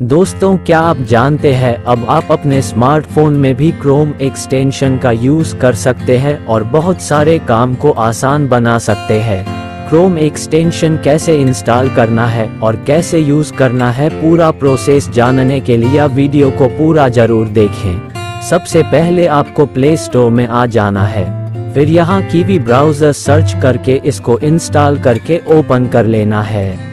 दोस्तों, क्या आप जानते हैं अब आप अपने स्मार्टफोन में भी क्रोम एक्सटेंशन का यूज कर सकते हैं और बहुत सारे काम को आसान बना सकते हैं। क्रोम एक्सटेंशन कैसे इंस्टॉल करना है और कैसे यूज करना है, पूरा प्रोसेस जानने के लिए वीडियो को पूरा जरूर देखें। सबसे पहले आपको प्ले स्टोर में आ जाना है, फिर यहाँ कीवी ब्राउजर सर्च करके इसको इंस्टॉल करके ओपन कर लेना है।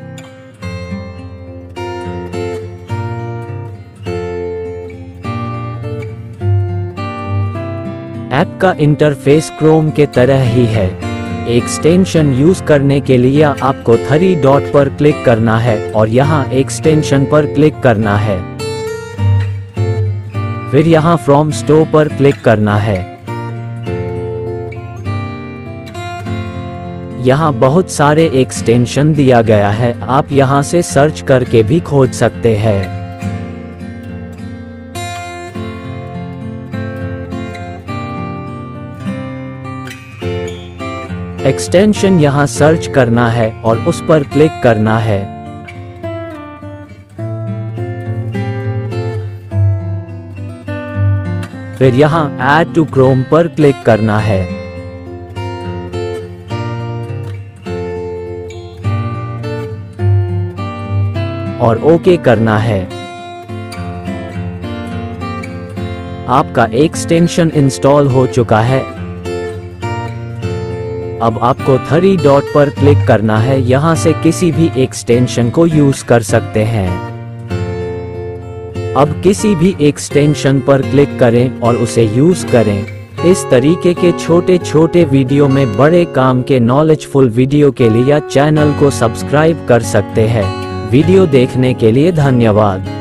ऐप का इंटरफेस क्रोम के तरह ही है। एक्सटेंशन यूज करने के लिए आपको 3 डॉट पर क्लिक करना है और यहाँ एक्सटेंशन पर क्लिक करना है, फिर यहाँ फ्रॉम स्टोर पर क्लिक करना है। यहाँ बहुत सारे एक्सटेंशन दिया गया है, आप यहाँ से सर्च करके भी खोज सकते हैं। एक्सटेंशन यहाँ सर्च करना है और उस पर क्लिक करना है। फिर यहाँ ऐड टू क्रोम पर क्लिक करना है और ओके करना है। आपका एक्सटेंशन इंस्टॉल हो चुका है। अब आपको 3 डॉट पर क्लिक करना है, यहाँ से किसी भी एक्सटेंशन को यूज कर सकते हैं। अब किसी भी एक्सटेंशन पर क्लिक करें और उसे यूज करें। इस तरीके के छोटे छोटे वीडियो में बड़े काम के नॉलेजफुल वीडियो के लिए चैनल को सब्सक्राइब कर सकते हैं। वीडियो देखने के लिए धन्यवाद।